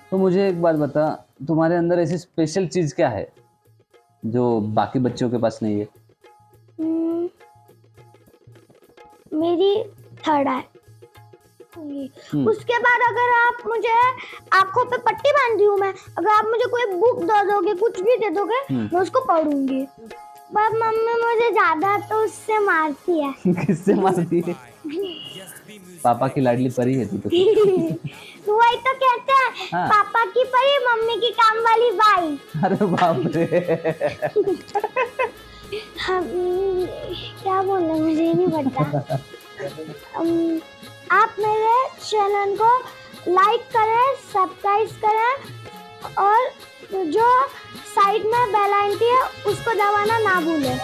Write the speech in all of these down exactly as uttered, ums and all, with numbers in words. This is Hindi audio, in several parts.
तो मुझे एक बात बता, तुम्हारे अंदर ऐसी स्पेशल चीज क्या है जो बाकी बच्चों के पास नहीं है? हम्म, मेरी थर्ड आई। हम्म, उसके बाद अगर आप मुझे आंखों पे पट्टी बांधी हूँ मैं, अगर आप मुझे कोई बुक दे दोगे, कुछ भी दे दोगे, हम्म। मैं उसको पढ़ूंगी। पर मम्मी मुझे ज्यादा तो उससे मारती है। किससे मारती है? पापा की लाडली परी है तू तो। तो वही तो कहते हैं, हाँ। पापा की परी, मम्मी की काम वाली बाई। अरे बाप रे। हम क्या बोलना मुझे नहीं पता। अम, आप मेरे चैनल को लाइक करें, सब्सक्राइब करें और जो साइड में बेल आइकन है उसको दबाना ना भूलें।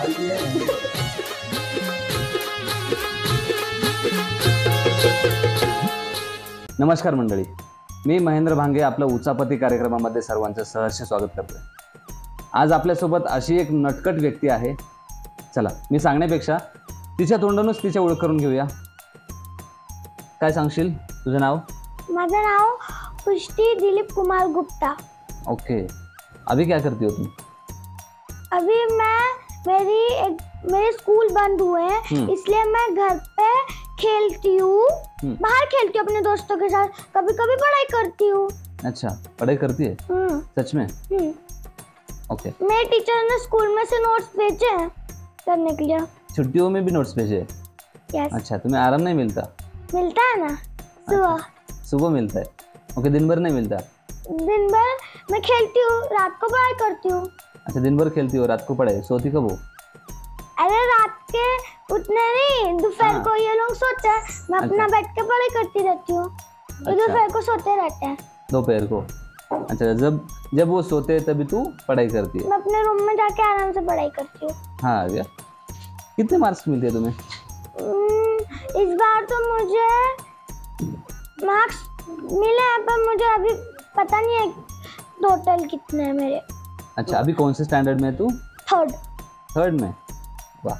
नमस्कार मंडळी, मी महेंद्र भांगे आपलं उचापती कार्यक्रमामध्ये सर्वांचं सहर्ष स्वागत करतोय। आज आपल्यासोबत अशी एक नटखट व्यक्ती आहे। चला, मी सांगण्यापेक्षा तिच्या तोंडूनच तिची ओळख करून घेऊया। काय सांगशील तुझं नाव? माझं नाव पुष्टि दिलीप कुमार गुप्ता। ओके, अभी क्या करती हो तुम? अभी मैं मेरी एक मेरे स्कूल बंद हुए हैं, इसलिए मैं घर पे खेलती हूँ, बाहर खेलती हूँ अपने दोस्तों के साथ, कभी कभी पढ़ाई करती हूँ। अच्छा, पढ़ाई करती है? सच में? ओके। मेरे टीचर ने स्कूल में से नोट्स भेजे हैं करने के लिए। छुट्टियों में भी नोट्स भेजे? यस। अच्छा, तुम्हें आराम नहीं मिलता? मिलता है ना, सुबह। अच्छा, सुबह मिलता है? ओके, दिन भर नहीं मिलता? दिन भर मैं खेलती हूँ, रात को पढ़ाई करती हूँ। अच्छा, दिन भर खेलती हो, रात को पढ़ाई, सोती कब हो? अरे रात के उतने नहीं, दोपहर हाँ। को ये लोग सोते हैं, मैं अपना अच्छा। बैठ के पढ़ाई करती रहती हूँ। ये अच्छा। दोपहर को सोते रहते हैं। दोपहर को? अच्छा, जब जब वो सोते हैं तभी तू पढ़ाई करती है? मैं अपने रूम में जाके आराम से पढ़ाई करती हूँ। हाँ, आ गया। कितने मार्क्स मिलते हैं तुम्हें? हम्म, इस बार तो मुझे मार्क्स मिले हैं, पर मुझे अभी पता नहीं है टोटल कितने हैं मेरे। अच्छा, अभी कौन से स्टैंडर्ड में है तू? थर्ड। थर्ड में? वाह।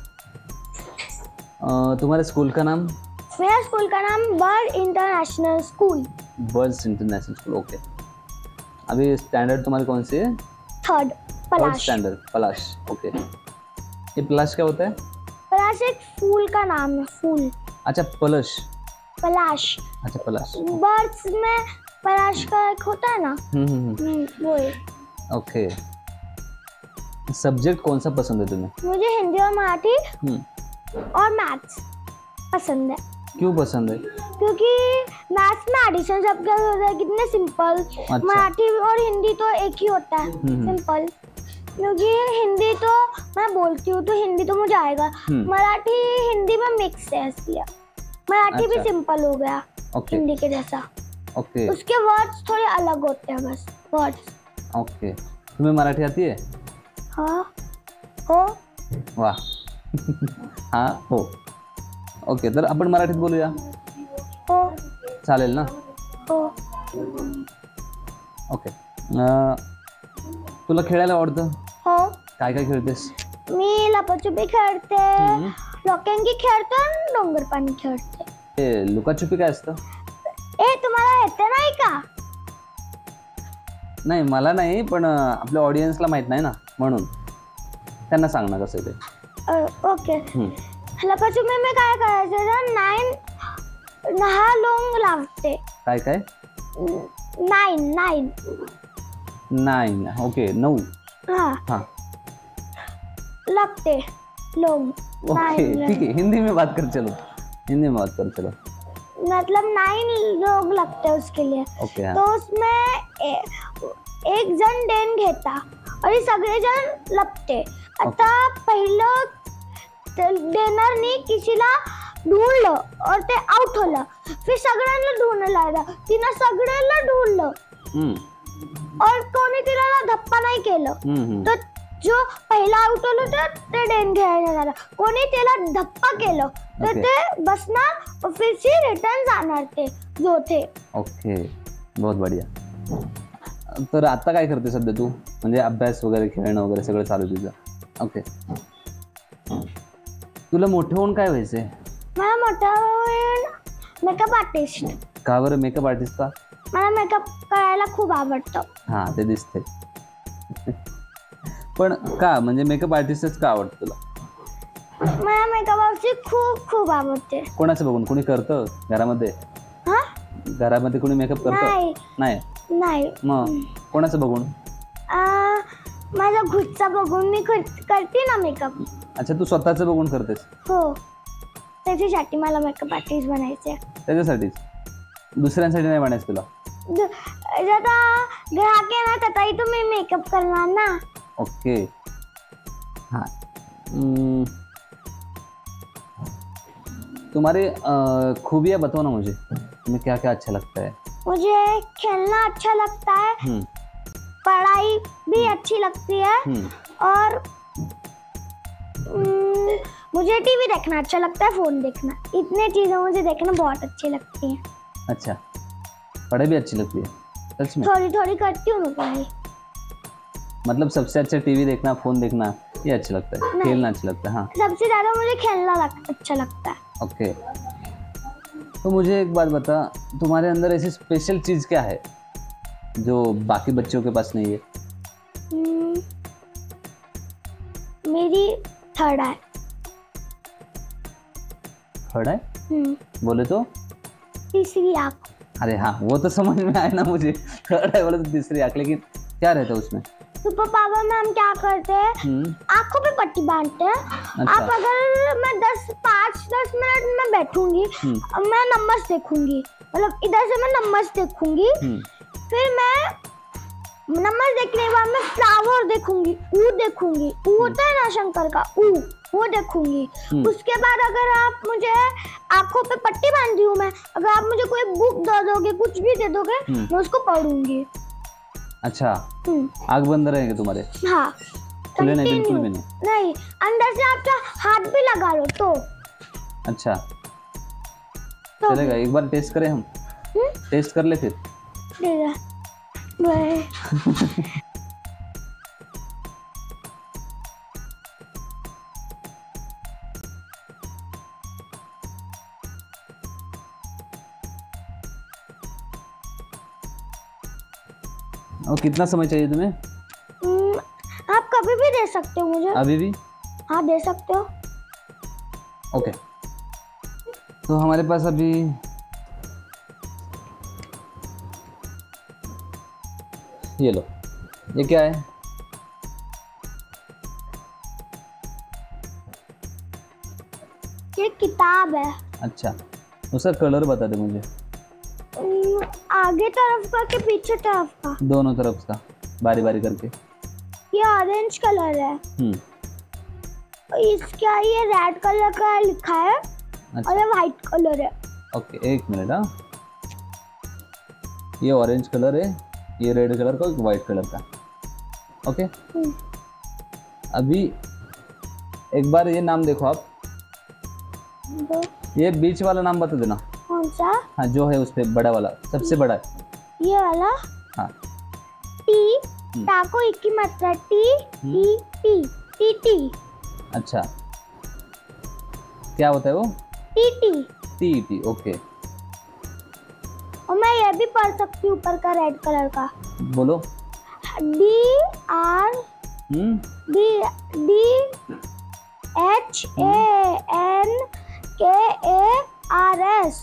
अ, तुम्हारे स्कूल का नाम? मेरा स्कूल का नाम bird international school. Birds international school, okay. अभी स्टैंडर्ड तुम्हारी कौन सी है? Third, third Palash. Standard, Palash, okay. ये पलाश क्या होता है? पलाश एक फूल का नाम है, फूल। अच्छा, पलश। पलाश। अच्छा, पलाश। बर्ड्स में पलाश का एक होता है ना, हम्म हम्म हम्म, वो है। ओके। सब्जेक्ट कौन सा पसंद है तुम्हें? मुझे हिंदी और मराठी हम्म। और मैथ्स पसंद है। क्यों पसंद है? क्योंकि मैथ्स में एडिशन सब क्या होता है, कितने सिंपल। अच्छा। मराठी और हिंदी तो एक ही होता है, सिंपल। क्योंकि हिंदी तो मैं बोलती हूँ तो हिंदी तो मुझे आएगा, मराठी हिंदी में मिक्स है, इसलिए मराठी भी अच्छा। सिंपल हो गया, ओके। हिंदी के जैसा। ओके। उसके वर्ड्स थोड़े अलग होते हैं, बस वर्ड्स। ओके, तुम्हें मराठी आती है? हाँ, हो। वाह। हाँ, हो। ओके, तर आपण मराठीत बोलूया? हो। चालेल ना? हो। ओके। अं, तुला खेळायला आवडतं? हो। काय काय खेळतेस? मी लपाछुपी खेळते, लॉकेंगी खेळते आणि डोंगर पाणी खेळते। ते लुकाछुपी काय असतं? ए, तुम्हाला येते नाही का? नाही, मला नाही, पण आपल्या ऑडियन्सला माहित नाही ना, म्हणून त्यांना सांग ना कसं ते। अ, ओके। लपाछुपी में काय करायचं ना, नाईन नहा लोंग लागते। काय काय? नाईन नाईन नाईन, ओके, नऊ। हाँ हाँ, लगते लोग। ओके, नाइन ठीक है, हिंदी में बात कर, चलो हिंदी में बात कर, चलो। मतलब नाइन लोग लगते हैं उसके लिए। ओके, हाँ। तो उसमें ए, एक जण डेन घेता आणि सगळे जण लपते। आता पहिलं डेनरनी किसीला ढूंढलं और ते आउट होलं, फिर सगळ्यांना ढूंढणं लागलं, तिनं सगळ्यांना ढूंढलं और कोणी तिला धप्पा नाही केलं, तर जो पहिला आउट होलं तर ते डेन घ्यायला जाणार, कोणी त्याला धप्पा केलं तर ते बसणार और फिर से रिटर्न जाणार ते जो थे। ओके, बहुत बढ़िया। तर आता काय करते सध्या तू? म्हणजे अभ्यास वगैरे, खेळणं वगैरे सगळं चालू तुझं? ओके। तुला मोठं होऊन काय व्हायचंय? मला मोठा होऊन मेकअप आर्टिस्ट। का बरं मेकअप आर्टिस्ट का? मला मेकअप करायला खूप आवडतं. हा ते दिसते. पण का म्हणजे मेकअप आर्टिस्टच का आवडतं तुला? मला मेकअप आर्टिस्ट खूप खूप आवडते. कोणाचं बघून? कोणी करतं घरामध्ये? हा घरामध्ये कोणी मेकअप करतं? नाही नाही. नाही मग कोणाचं बघून? आ, माझा खुदचा बघून मी कर- करते ना मेकअप. अच्छा, तू स्वतःचं बघून करतेस? हो, त्याच्यासाठी मला मेकअप आर्टिस्ट बनायचे. त्याच्यासाठीच? दुसऱ्यांसाठी नाही बनायचं तुला? ज- आता ग्राहक येणार तताही तुम्ही मेकअप करणार ना. ओके. हाँ हम्म, तुम्हारी अ, खूबियाँ बताओ ना मुझे, तुम्हें क्या क्या अच्छा लगता है? मुझे खेलना अच्छा लगता है, हम्म पढ़ाई भी अच्छी लगती है हम्म और हम्म, मुझे टीवी देखना अच्छा लगता है, फोन देखना, इतने चीजें मुझे देखना बहुत अच्छी लगती हैं. अच्छा, पढ़ाई भी अच्छी लगती है सच में? थोड़ी थोड़ी करती हूँ मैं पढ़ाई. मतलब सबसे अच्छा टीवी देखना, फोन देखना ये अच्छा लगता है, नहीं. खेलना अच्छा लगता है? हाँ सबसे ज्यादा मुझे खेलना लग, अच्छा लगता है. ओके. तो मुझे एक बात बता, तुम्हारे अंदर ऐसी स्पेशल चीज़ क्या है जो बाकी बच्चों के पास नहीं है? हम्म, मेरी थर्ड आई. थर्ड है हम्म, बोले तो? तीसरी आँख. अरे हाँ, वो तो समझ में आया ना मुझे. थर्ड है बोले तो तीसरी आँख, लेकिन क्या रहता है उसमें? सुपर पावर में हम क्या करते हैं, हम्म आंखों पे पट्टी बांधते हैं. आप अगर मैं दस पाँच दस मिनट में बैठूंगी, हम्म मैं नंबर्स देखूंगी, मतलब इधर से मैं नंबर्स देखूंगी, हम्म फिर मैं नंबर्स देखने के बाद मैं फ्लावर देखूंगी, ऊ देखूंगी, ऊ होता है ना शंकर का ऊ, वो देखूंगी. हम्म। उसके बाद अगर आप मुझे आंखों पे पट्टी बांधी हूँ मैं, अगर आप मुझे कोई बुक दे दोगे, कुछ भी दे दोगे, हम्म। मैं उसको पढ़ूंगी. अच्छा, हम्म, आँख बंद रहेंगे तुम्हारे? हाँ. खुले नहीं, बिल्कुल भी Continue. नहीं? नहीं, अंदर से आपका हाथ भी लगा लो तो अच्छा, तो चलेगा. एक बार टेस्ट करें हम? हम्म, टेस्ट कर ले फिर. ठीक है. बाय. और कितना समय चाहिए तुम्हें? हम्म, आप कभी भी दे सकते हो मुझे. अभी भी? हाँ, दे सकते हो. ओके. तो हमारे पास अभी ये लो. ये क्या है? ये किताब है. अच्छा, उसका कलर बता दे मुझे. हम्म, आगे तरफ का कि पीछे तरफ का? दोनों तरफ का, बारी बारी करके. ये ऑरेंज कलर है. हम्म इसका ये रेड कलर का लिखा है और अच्छा, ये व्हाइट कलर है. ओके. एक मिनट. हाँ, ये ऑरेंज कलर है, ये रेड कलर का, वाइट कलर का. ओके. हम्म, अभी एक बार ये नाम देखो आप. दो. ये बीच वाला नाम बता देना. कौन सा? हाँ, जो है उस पे बड़ा वाला, सबसे बड़ा है. ये वाला. हाँ. टी. हम्म। टा को एक की मात्रा T. Hmm. E T. T T. अच्छा, क्या होता है वो? T T. T T. Okay, और मैं ये भी पढ़ सकती हूँ ऊपर का रेड कलर का. बोलो. D R hmm D D H A N K A R S.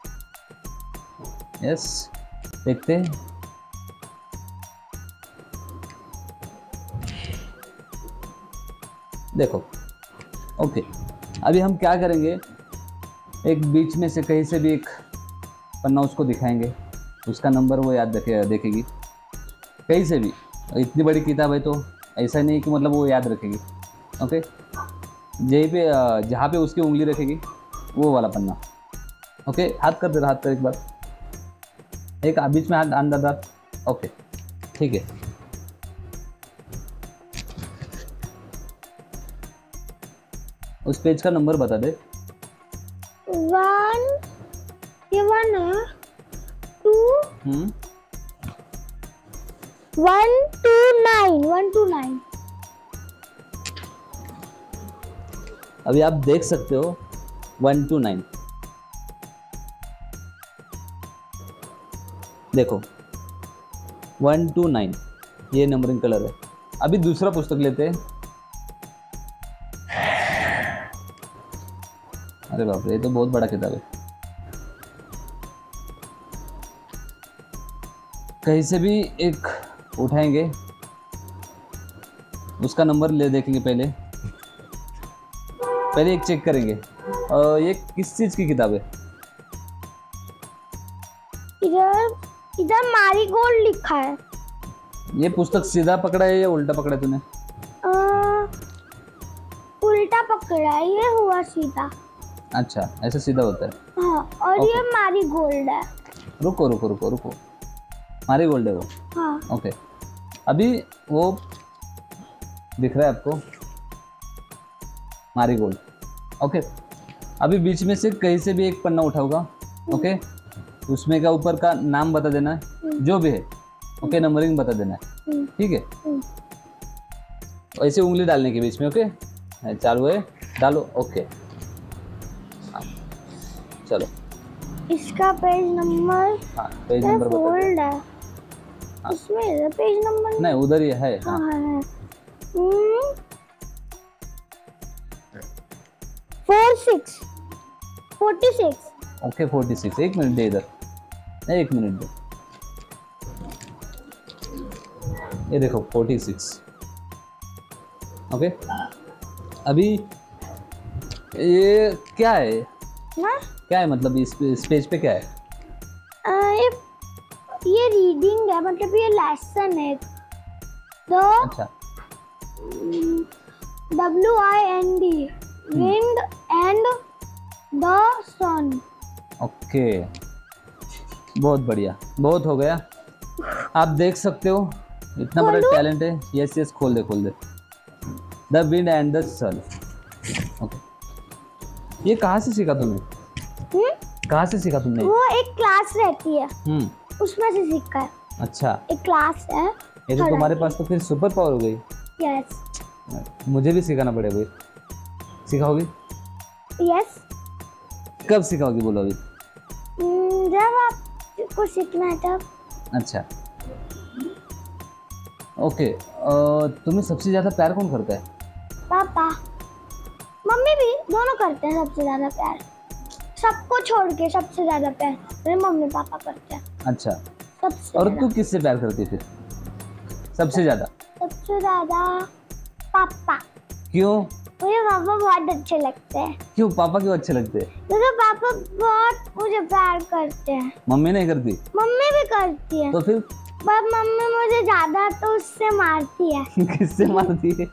Yes, देखते हैं. देखो. ओके, अभी हम क्या करेंगे, एक बीच में से कहीं से भी एक पन्ना उसको दिखाएंगे, उसका नंबर वो याद रखे देखेगी कहीं से भी. इतनी बड़ी किताब है तो ऐसा नहीं कि मतलब वो याद रखेगी. ओके, यहीं पे अ, जहाँ पे उसकी उंगली रखेगी वो वाला पन्ना. ओके, हाथ कर दे, हाथ कर एक बार. एक बीच में हाथ अंदर डाल. ओके, ठीक है. उस पेज का नंबर बता दे. वन. ये वन है. Two. Hmm one two nine. One two nine. अभी आप देख सकते हो वन टू नाइन. देखो वन टू नाइन ये नंबरिंग कलर है। अभी दूसरा पुस्तक लेते हैं। अरे बाप रे, ये तो बहुत बड़ा किताब है। कहीं से भी एक उठाएंगे, उसका नंबर ले देखेंगे। पहले पहले एक चेक करेंगे। और ये किस चीज की किताब है? इधर इधर मैरीगोल्ड लिखा है। ये पुस्तक सीधा पकड़ा है या उल्टा पकड़ा है तूने? आ, उल्टा पकड़ा है, ये हुआ सीधा। अच्छा, ऐसा सीधा होता है। हाँ, और Okay. ये मैरीगोल्ड है। रुको रुको रुको रुको, मारी गोल्ड है वो। हाँ। ओके, अभी वो दिख रहा है आपको, मारी गोल्ड। ओके, अभी बीच में से कहीं से भी एक पन्ना उठाऊंगा। ओके, उसमें का ऊपर का नाम बता देना है, जो भी है। ओके, नंबरिंग बता देना है, ठीक है? ऐसे उंगली डालने के बीच में। ओके, चालू है, डालो। ओके, चलो। इसका पेज नंबर हाँ, पेज नंबर बता दो। फोल्ड है, इसमें इधर पेज नंबर नहीं, उधर ही है। हाँ, हाँ है। Four six forty six. Okay, forty six. एक मिनट दे इधर, नहीं एक मिनट दे। ये देखो फोर्टी सिक्स। ओके, अभी ये क्या है? ना क्या है मतलब इस, इस पेज पे क्या है? आ, ये ये रीडिंग है, मतलब ये लेसन है। तो अच्छा, W I N D, wind and the sun. Okay, बहुत बढ़िया, बहुत हो गया। आप देख सकते हो इतना बड़ा खोलूं? टैलेंट है। यस यस, खोल दे खोल दे। The wind and the sun. Okay, ये कहाँ से सीखा तुमने? हम्म? कहाँ से सीखा तुमने? वो एक क्लास रहती है, हम्म, उसमें से सीखा है। अच्छा। एक क्लास है। ये तो तुम्हारे पास तो फिर सुपर पावर हो गई। यस मुझे भी सिखाना पड़ेगा भाई। सिखाओगी? यस। कब सिखाओगी बोलो अभी? जब आपको सीखना है तब। अच्छा, ओके। अ, तुम्हें सबसे ज़्यादा प्यार कौन करता है? पापा, मम्मी भी, दोनों करते हैं सबसे ज्यादा प्यार। सबको छोड़ के सबसे ज्यादा प्यार मेरे मम्मी पापा करते हैं। अच्छा, सबसे और ज्यादा। तू किससे प्यार करती है फिर सबसे ज़्यादा? सबसे ज्यादा पापा। क्यों? मुझे पापा बहुत अच्छे लगते हैं, क्यों पापा क्यों अच्छे लगते हैं? क्योंकि पापा बहुत मुझे प्यार करते हैं। मम्मी नहीं करती? मम्मी भी करती है, तो फिर पर मम्मी मुझे ज्यादा तो उससे मारती है। किससे मारती है?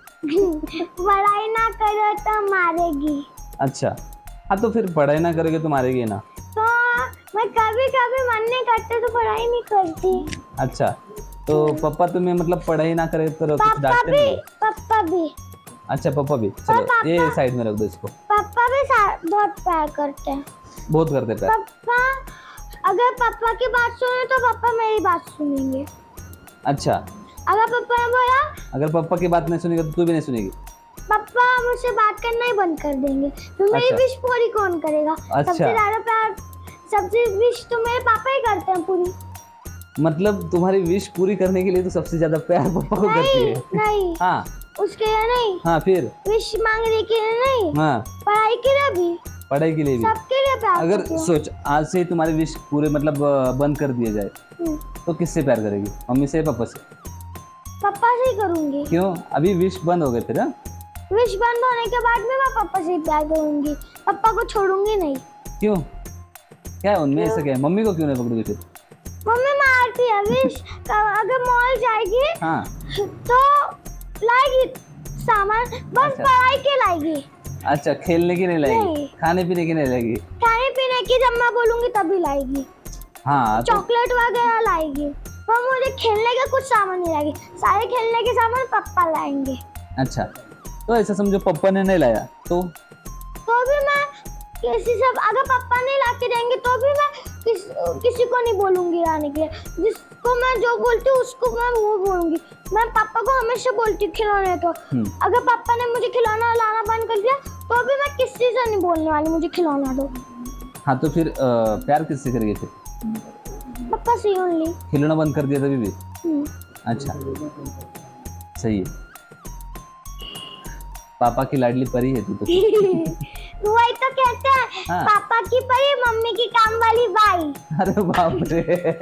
पढ़ाई ना करो तो मारेगी। अच्छा, हाँ तो फिर पढ़ाई ना करोगे तो मारेगी ना। तो मैं कभी कभी मन नहीं करते तो पढ़ाई नहीं करती। अच्छा, तो पापा तुम्हें मतलब पढ़ाई ना करे तो कुछ पापा डांटते भी नहीं? पापा भी अच्छा, पापा भी। चलो पापा- ये साइड में रख दो इसको। पापा भी सा- बहुत प्यार करते हैं। बहुत करते प्यार। पापा, अगर पापा की बात सुने तो पापा मेरी बात सुनेंगे। अच्छा, अगर पापा ने बोला, अगर पापा की बात नहीं सुनेगी तो तू भी नहीं सुनेगी? पापा मुझसे बात करना ही बंद कर देंगे, तो मेरी अच्छा। विश पूरी कौन करेगा? अच्छा। सबसे ज्यादा प्यार, सबसे विश तो मेरे पापा ही करते हैं पूरी। मतलब तुम्हारी विश पूरी करने के लिए तो सबसे ज्यादा प्यार पापा को करती नहीं है? नहीं, हाँ उसके लिए नहीं, हाँ, फिर? विश मांगने के लिए नहीं, हाँ, पढ़ाई के लिए भी, पढ़ाई के लिए भी। सबके लिए प्यार अगर करती हूँ। सोच आज से ही तुम्हारी विश पूरे मतलब अ, बंद कर दिए जाए हम्म, तो किससे प्यार करेगी? मम्मी से या पापा से? पापा से ही करूंगी। क्यों? अभी विश बंद हो गए फिर? हाँ, विश बंद होने के बाद में मैं पापा से ही प्यार करूंगी, पापा को छोड़ूंगी नहीं। क्यों? क्या है उनमें ऐसा क्या है? मम्मी को क्यों नहीं पकड़ोगी फिर? मम्मी मारती है। विश अगर मॉल जाएगी हाँ, तो लाएगी सामान, बस अच्छा। पढ़ाई के लाएगी, अच्छा, खेलने की नहीं लाएगी, नहीं। खाने पीने की नहीं लाएगी। खाने पीने की जब मैं बोलूंगी तभी लाएगी, हाँ तो चॉकलेट वगैरह लाएगी, पर मुझे खेलने का कुछ सामान नहीं लाएगी। सारे खेलने के सामान पापा लाएंगे। अच्छा, तो ऐसा समझो पापा ने नहीं लाया तो? तो भी मैं किसी से, अगर पापा नहीं ला के देंगे तो भी मैं किस, किसी को नहीं बोलूंगी लाने के लिए। जिसको मैं जो बोलती हूँ उसको मैं वो बोलूंगी। मैं पापा को हमेशा बोलती हूँ खिलौने को। हम्म, अगर पापा ने मुझे खिलौना लाना बंद कर दिया तो भी मैं किसी से नहीं बोलने वाली मुझे खिलौना दो। हाँ तो फिर अ, प्यार किससे करेगी फिर? पापा सी ओनली। खिलौना बंद कर दिया तभी भी? अच्छा, सही है। पापा की लाडली परी है तू तो। वही तो कहते हैं, हाँ। पापा की परी, मम्मी की काम वाली बाई। अरे बाप रे।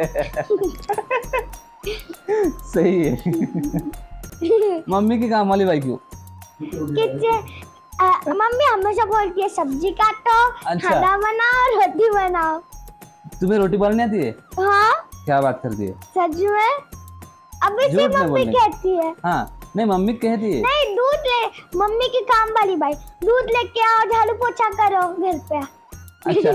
सही है। मम्मी की काम वाली बाई क्यों? किचन अ, मम्मी हमेशा बोलती है सब्जी काटो, अच्छा। खाना बनाओ, रोटी बनाओ। तुम्हें रोटी बनानी आती है? हाँ क्या बात करती है? सच में, अभी से झूठ नहीं मम्मी बोलने। कहती है। हाँ, नहीं मम्मी कहती है। नहीं, दूध ले, मम्मी की काम वाली बाई, दूध लेके आओ, झाड़ू पोछा करो घर पे। अच्छा।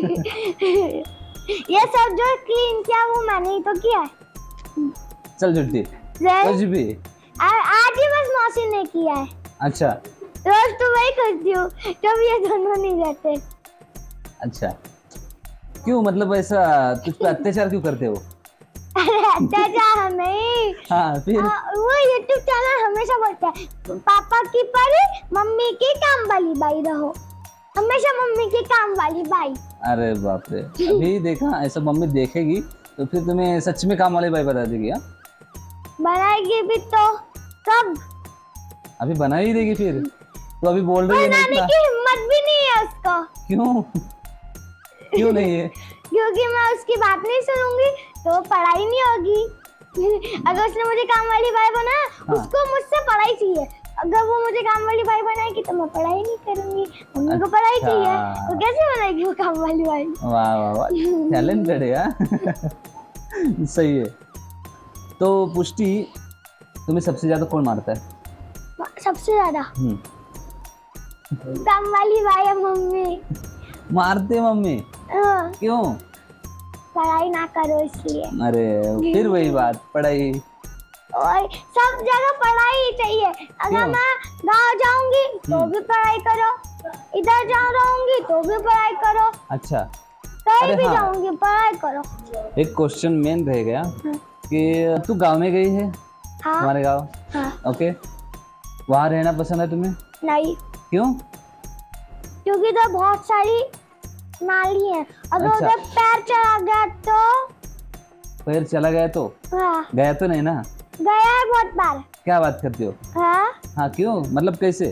ये सब जो क्लीन किया वो मैंने ही तो किया है। चल झुट्टी जय- कुछ भी। आ- आज ही बस मौसी ने किया है, अच्छा रोज तो वही करती हूँ जब ये दोनों नहीं रहते। अच्छा, क्यों मतलब ऐसा तुझ पे अत्याचार क्यों करते हो? अरे अत्याचार नहीं, हाँ फिर? आ, वो यूट्यूब चैनल हमेशा बोलता है पापा की परी, मम्मी की काम वाली बाई रहो, हमेशा मम्मी की काम वाली बाई। अरे बाप रे, अभी देखा ऐसा मम्मी देखेगी तो फिर तुम्हें सच में काम वाली बाई बता देगी। हाँ, बनाएगी भी तो कब? अभी बना ही देगी फिर। तो अभी बोल रही है ना बनाने इतना। की हिम्मत भी नहीं है उसको, क्यों? क्यों नहीं है? क्योंकि मैं उसकी बात नहीं सुनूंगी तो पढ़ाई नहीं होगी। अगर उसने मुझे काम वाली बाई बनाया, हाँ। उसको मुझसे पढ़ाई चाहिए। अगर वो मुझे काम वाली बाई बनाएगी तो मैं पढ़ाई नहीं करूंगी। मम्मी को पढ़ाई अच्छा। चाहिए, तो कैसे बनाएगी वो काम वाली बाई? वाह वाह वाह, टैलेंटेड है यार। सही है। तो पुष्टि, तुम्हें सबसे ज्यादा कौन मारता है? सबसे ज्यादा हम्म, काम वाली बाई है मम्मी। मारते मम्मी? हाँ, क्यों? पढ़ाई ना करो इसलिए। अरे फिर वही बात, पढ़ाई। और सब जगह पढ़ाई ही चाहिए। अगर क्यों? मैं गाँव जाऊंगी तो हम्म। भी पढ़ाई करो, इधर जा रहूंगी तो भी पढ़ाई करो, अच्छा, कहीं अरे भी हाँ। जाऊंगी पढ़ाई करो। एक क्वेश्चन मेन रह गया हाँ। कि तू गांव में गई है, हाँ तुम्हारे गांव, हाँ, ओके, वहाँ रहना पसंद है तुम्हें? नहीं, क्यों? क्योंकि इधर बहुत सारी नाली है। अगर अच्छा। उधर पैर चला गया तो पैर चला गया तो? हाँ, गया तो नहीं ना? गया है बहुत बार। क्या बात करती हो? हाँ, हाँ क्यों, मतलब कैसे?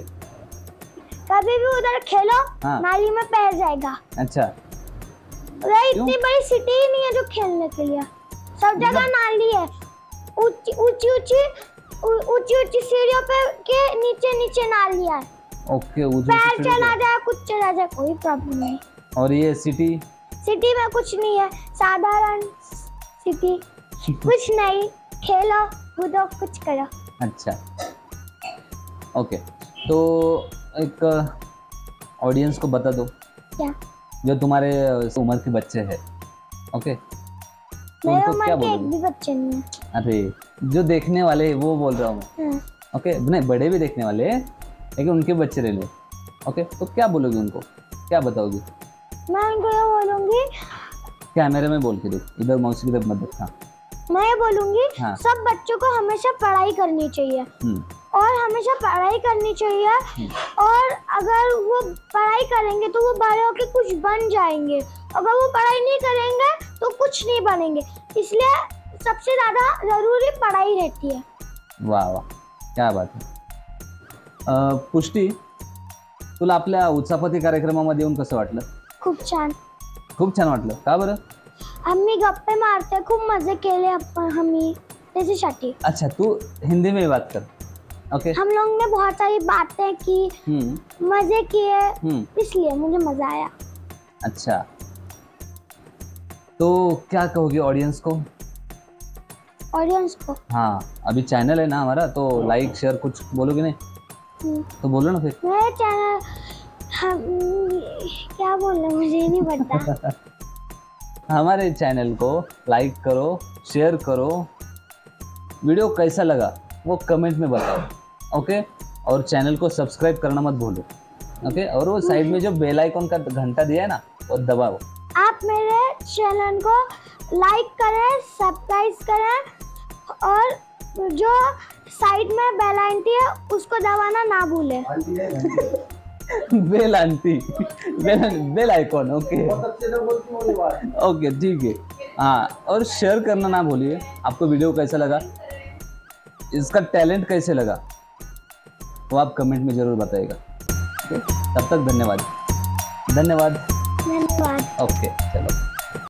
कभी भी उधर खेलो, हाँ। नाली में पैर जाएगा। अच्छा, उधर इतनी बड़ी सिटी ही नहीं है जो खेलने के लिए, सब जगह नाली है। ऊंची ऊंची ऊंची ऊंची ऊंची सीढ़ियों पे के नीचे नीचे नाली है। ओके, ऊँची पैर ऊँची सीढ़ी चला पे। जाए, कुछ चला जाए, कोई प्रॉब्लम नहीं। और ये सिटी? सिटी में कुछ नहीं है, साधारण सिटी, कुछ नहीं, खेलो कूदो कुछ करो। अच्छा, ओके, तो एक ऑडियंस को बता दो, क्या? जो तुम्हारे उम्र के बच्चे हैं, ओके, तो मेरे उनको उम्र क्या के एक बोलोगे? भी बच्चे नहीं है। अरे जो देखने वाले हैं वो बोल रहा हूँ मैं, हाँ। ओके, नहीं बड़े भी देखने वाले हैं लेकिन उनके बच्चे रह लो, ओके, तो क्या बोलोगे उनको, क्या बताओगे? मैं उनको ये बोलूंगी, कैमरे में बोल के देख, इधर मौसी की तरफ मत देख। हाँ, मैं ये बोलूंगी हाँ। सब बच्चों को हमेशा पढ़ाई करनी चाहिए हम्म, और हमेशा पढ़ाई करनी चाहिए। और अगर वो पढ़ाई करेंगे तो वो बड़े होकर कुछ बन जाएंगे, अगर वो पढ़ाई नहीं करेंगे तो कुछ नहीं बनेंगे। इसलिए सबसे ज्यादा जरूरी पढ़ाई रहती है। वाह वाह, क्या बात आहे. अ, पुष्टी, तुला आपल्या उत्सापती कार्यक्रमामध्ये येऊन कसं वाटलं? खूप छान. खूप छान वाटलं. का बरं? आम्ही गप्पे मारते, खूप मजे केले आपण आम्ही त्याच्यासाठी. अच्छा, तू हिंदी में बात कर. ओके. हम लोग ने बहुत सारी बातें की, हम्म मजे किए, हम्म इसलिए मुझे मजा आया. अच्छा, तो क्या कहोगे ऑडियंस को? ऑडियंस को हाँ, अभी चैनल है ना हमारा, तो लाइक शेयर कुछ बोलोगे नहीं? हम्म, तो बोलो ना फिर. मेरे चैनल हम क्या बोलना मुझे नहीं पता. हमारे चैनल को लाइक करो, शेयर करो, वीडियो कैसा लगा वो कमेंट में बताओ, ओके. और चैनल को सब्सक्राइब करना मत भूलो, ओके. और वो साइड में जो बेल आइकॉन का घंटा दिया है ना, वो दबाओ. आप मेरे चैनल को लाइक करें, सब्सक्राइब करें और जो साइड में बेल आइकन है उसको दबाना ना भूलें. Bell aunty, bell bell icon. Okay okay ठीक है। हाँ, और शेयर करना ना भूलिए। आपको वीडियो कैसा लगा, इसका टैलेंट कैसे लगा, वो आप कमेंट में जरूर बताइएगा। ओके, तब तक धन्यवाद धन्यवाद। धन्यवाद। ओके चलो।